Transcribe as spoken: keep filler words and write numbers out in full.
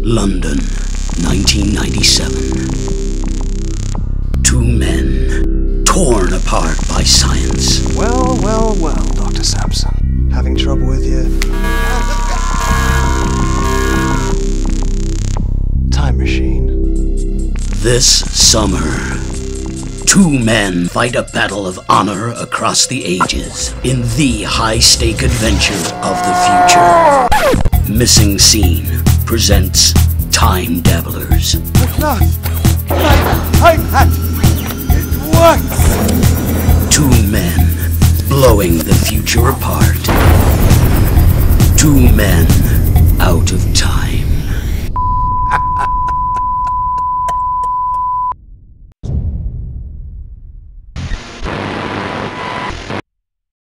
London, nineteen ninety-seven. Two men, torn apart by science. Well, well, well, Doctor Sampson. Having trouble with your... time machine. This summer, two men fight a battle of honor across the ages in the high-stake adventure of the future. Missing Scene presents Time Dabblers. The cloth! My iPad! It works! Two men blowing the future apart. Two men out of time.